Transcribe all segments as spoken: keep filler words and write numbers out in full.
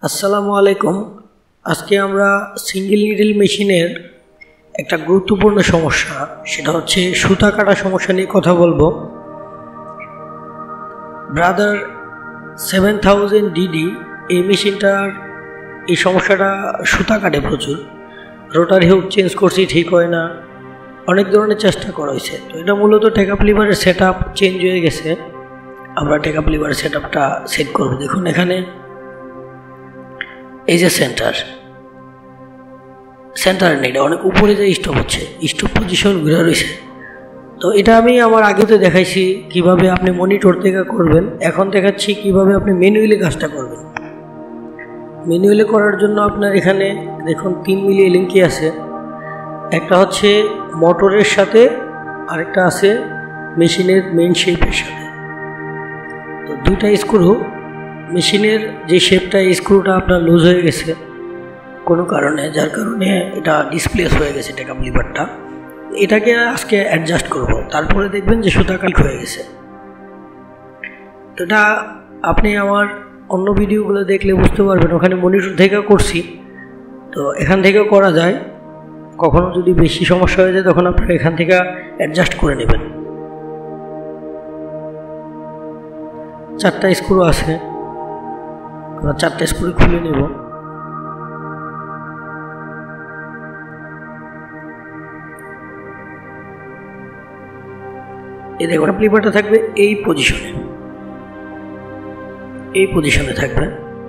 আসসালামু আলাইকুম। আজকে আমরা সিঙ্গেল নিডল মেশিনের একটা গুরুত্বপূর্ণ সমস্যা, সেটা হচ্ছে সুতা কাটা সমস্যা নিয়ে কথা বলবো। ব্রাদার সেভেন থাউজেন্ড ডিডি এই মেশিনটার এই সমস্যাটা সুতা কাটে প্রচুর। রোটারি হুক চেঞ্জ করছি, ঠিক হয় না, অনেক ধরনের চেষ্টা করা হয়েছে। তো এটা মূলত টেকআপ লিভারের সেট আপ চেঞ্জ হয়ে গেছে। আমরা টেকআপ লিভারের সেট আপটা সেট করবো। দেখুন এখানে এই যে সেন্টার সেন্টার নেই, অনেক উপরে যে স্টপ হচ্ছে, স্টপ পজিশন ঘুরে রয়েছে। তো এটা আমি আমার আগেতে দেখাইছি কিভাবে আপনি মনিটর থেকে করবেন। এখন দেখাচ্ছি কিভাবে আপনি ম্যানুয়ালি কাজটা করবেন। ম্যানুয়ালি করার জন্য আপনার এখানে দেখুন তিন মিলি লিঙ্কি আছে। একটা হচ্ছে মোটরের সাথে, আরেকটা আছে মেশিনের মেইন শেপের সাথে। তো দুইটা স্ক্রু, মেশিনের যে শেপটা স্ক্রুটা আপনার লুজ হয়ে গেছে কোনো কারণে, যার কারণে এটা ডিসপ্লেস হয়ে গেছে টেকআপ লিভারটা। এটাকে আজকে অ্যাডজাস্ট করব, তারপরে দেখবেন যে সুতা কাট হয়ে গেছে। তো এটা আপনি আমার অন্য ভিডিওগুলো দেখলে বুঝতে পারবেন, ওখানে মনিটর থেকেও করছি। তো এখান থেকেও করা যায়। কখনো যদি বেশি সমস্যা হয়ে যায় তখন আপনারা এখান থেকে অ্যাডজাস্ট করে নেবেন। চারটা স্ক্রু আছে, আমরা চারটা স্ক্রু খুলে নেব। এই দেখুন লিভারটা থাকবে এই পজিশনে, এই পজিশনে থাকবে।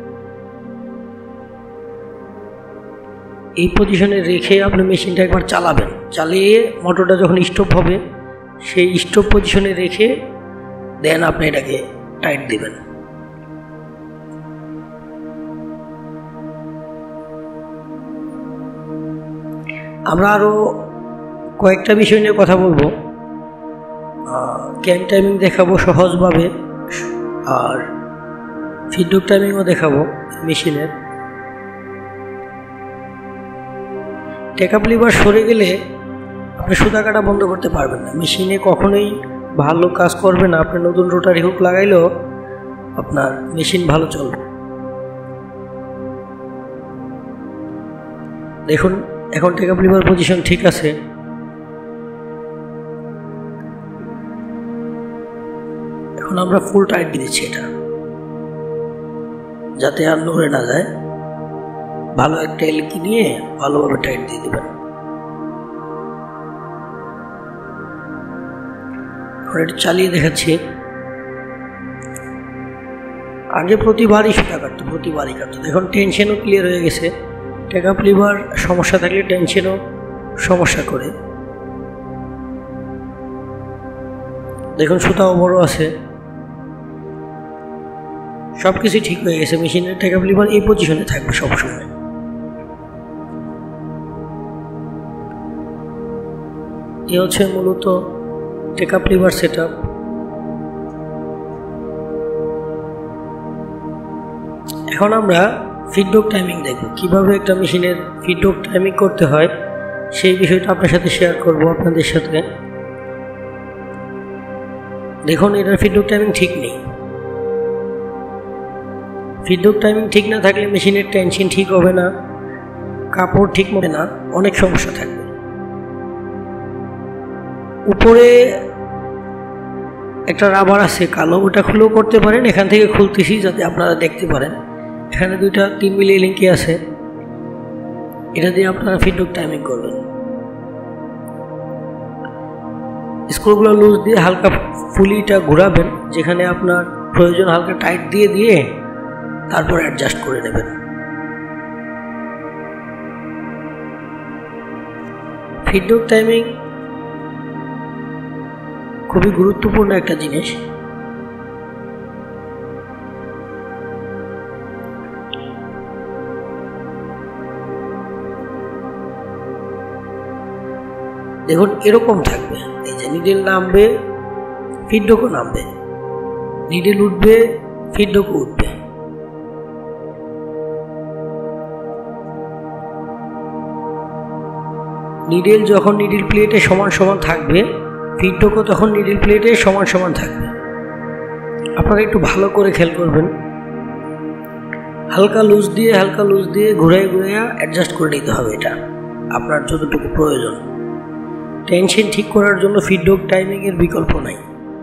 এই পজিশনে রেখে আপনি মেশিনটা একবার চালাবেন। চালিয়ে মোটরটা যখন স্টপ হবে সেই স্টপ পজিশনে রেখে দেন আপনি এটাকে টাইট দিবেন। আমরা আরও কয়েকটা বিষয় নিয়ে কথা বলবো, ক্যান টাইমিং দেখাবো সহজভাবে, আর ফিডব্যাক টাইমিংও দেখাবো মেশিনের। টেকআপ লিভার সরে গেলে আপনি সুতা কাটা বন্ধ করতে পারবেন না, মেশিনে কখনোই ভালো কাজ করবে না। আপনি নতুন রোটারি হুক লাগাইলেও আপনার মেশিন ভালো চলবে। দেখুন এখন টেকআপ লিভার পজিশন ঠিক আছে। এখন আমরা ফুল টাইট দিয়ে দিচ্ছি এটা, যাতে আর নড়ে না যায়। ভালো একটা এলকি নিয়ে ভালোভাবে টাইট দিয়ে দেবেন। এটা চালিয়ে দেখাচ্ছি। আগে প্রতিবারই সুতা কাটতো, প্রতিবারই কাটতো। এখন টেনশনও ক্লিয়ার হয়ে গেছে। টেকআপ লিভার সমস্যা থাকলে টেনশনও সমস্যা করে। দেখুন সুতাও বড় আছে, সব কিছু ঠিক হয়ে গেছে। মেশিনের টেকআপ লিভার এই পজিশনে থাকবে সবসময়। এ হচ্ছে মূলত টেকআপ লিভার সেট আপ। এখন আমরা ফিডব্যাক টাইমিং দেখব, কিভাবে একটা মেশিনের ফিডব্যাক টাইমিং করতে হয় সেই বিষয়টা আপনার সাথে শেয়ার করব আপনাদের সাথে। দেখুন এটার ফিডব্যাক টাইমিং ঠিক নেই। ফিডব্যাক টাইমিং ঠিক না থাকলে মেশিনের টেনশন ঠিক হবে না, কাপড় ঠিক হবে না, অনেক সমস্যা থাকবে। উপরে একটা রাবার আছে কালো, ওটা খুলেও করতে পারেন। এখান থেকে খুলতেছি যাতে আপনারা দেখতে পারেন। এখানে দুইটা তিন মিলি লিঙ্কি আছে, এটা দিয়ে আপনারা ফিডব্যাক টাইমিং করবেন। স্ক্রুগুলো লুজ দিয়ে হালকা ফুলিটা ঘোরাবেন, যেখানে আপনার প্রয়োজন হালকা টাইট দিয়ে দিয়ে তারপর অ্যাডজাস্ট করে নেবেন। ফিডব্যাক টাইমিং খুবই গুরুত্বপূর্ণ একটা জিনিস। দেখুন এরকম থাকবে, এই যে নিডেল নামবে, ফিডব্যাকও নামবে, নিডেল উঠবে, ফিডব্যাকও উঠবে। নিডেল যখন নিডেল প্লেটে সমান সমান থাকবে, ফিডব্যাকও তখন নিডেল প্লেটে সমান সমান থাকবে। আপনারা একটু ভালো করে খেয়াল করবেন। হালকা লুজ দিয়ে হালকা লুজ দিয়ে ঘুরাই ঘুরাইয়া অ্যাডজাস্ট করে নিতে হবে। এটা আপনার যতটুকু প্রয়োজন। টেনশন ঠিক করার জন্য ফিডব্যাক টাইমিংয়ের বিকল্প নাই।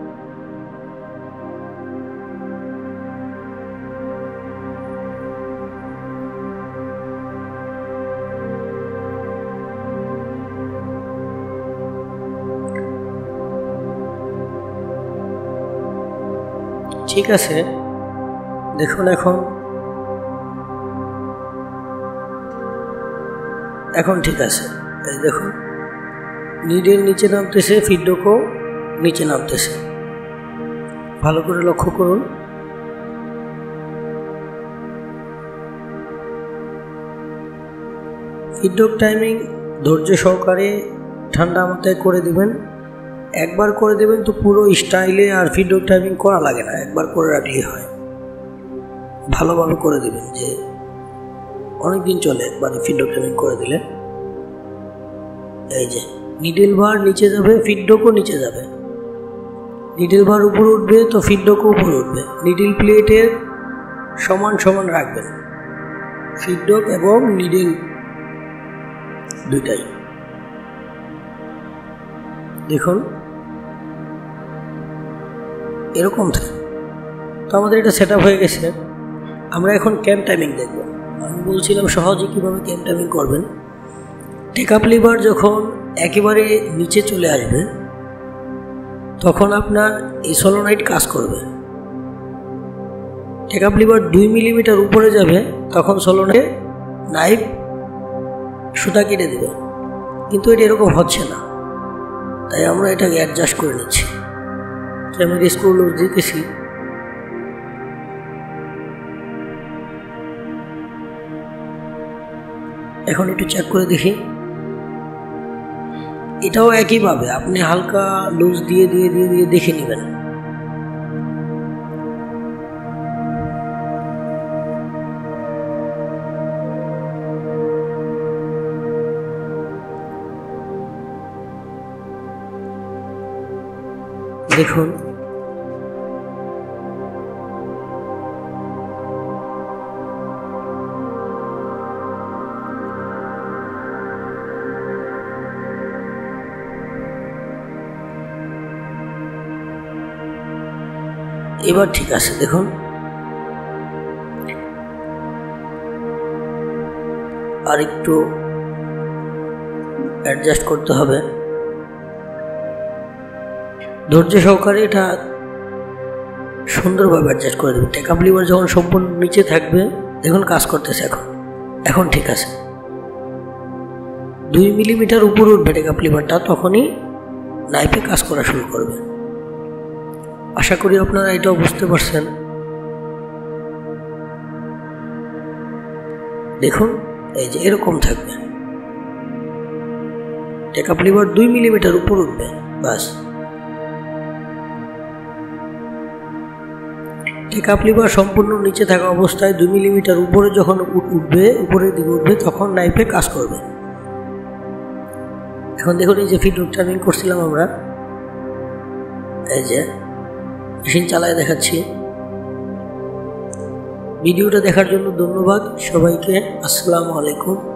ঠিক আছে, দেখুন এখন এখন ঠিক আছে। এই দেখুন নিডেল নিচে নামতেছে, ফিডব্যাকও নিচে নামতেছে। ভালো করে লক্ষ্য করুন। ফিডব্যাক টাইমিং ধৈর্য সহকারে ঠান্ডা মাথায় করে দিবেন। একবার করে দেবেন তো পুরো স্টাইলে আর ফিডব্যাক টাইমিং করা লাগে না, একবার করে রাখলেই হয়। ভালোভাবে করে দিবেন, যে অনেক দিন চলে একবার ফিডব্যাক টাইমিং করে দিলে। এই যে নিডেল বার নিচে যাবে, ফিডব্যাকও নিচে যাবে। নিডেল বার উপরে উঠবে তো ফিডব্যাকও উপরে উঠবে। নিডেল প্লেটের সমান সমান রাখবেন, ফিডব্যাক এবং নিডেল দুইটাই। দেখুন এরকম থাকে। তো আমাদের এটা সেট আপ হয়ে গেছে। আমরা এখন ক্যাম টাইমিং দেখব। আমি বলছিলাম সহজে কীভাবে ক্যাম টাইমিং করবেন। টেকআপ লিভার যখন একেবারে নিচে চলে আসবে তখন আপনার এই সলোনয়েড কাজ করবে। টেকআপ লিভার দুই মিলিমিটার উপরে যাবে তখন সলোনয়েড নাইফ সুতা কেটে দেবে, কিন্তু এটা এরকম হচ্ছে না, তাই আমরা এটাকে অ্যাডজাস্ট করে নিচ্ছি। ক্যামেরা স্ক্রু লুজ দিতেছি। এখন একটু চেক করে দেখি। এটাও একইভাবে আপনি হালকা লুজ দিয়ে দিয়ে দিয়ে দিয়ে দেখে নেবেন। দেখুন এবার ঠিক আছে। দেখুন আর একটু অ্যাডজাস্ট করতে হবে। ধৈর্য সহকারে এটা সুন্দরভাবে অ্যাডজাস্ট করে দেবে। টেকআপ লিভার যখন সম্পূর্ণ নিচে থাকবে, দেখুন কাজ করতেছে। এখন এখন ঠিক আছে। দুই মিলিমিটার উপরে উঠবে টেকআপ লিভারটা, তখনই নাইফে কাজ করা শুরু করবে। আশা করি আপনারা এটাও বুঝতে পারছেন। দেখুন এই যে এরকম থাকবে। টেকআপ লিভার দুই মিলিমিটার উপর উঠবে, বাস। টেকআপ লিভার সম্পূর্ণ নিচে থাকা অবস্থায় দুই মিলিমিটার উপরে যখন উঠবে, উপরের দিকে উঠবে, তখন নাইফে কাজ করবে। এখন দেখুন এই যে ফিডব্যাক টাইমিং করছিলাম আমরা, এই যে মেশিন চালায় দেখাচ্ছি। ভিডিওটা দেখার জন্য ধন্যবাদ সবাইকে। আসসালামু আলাইকুম।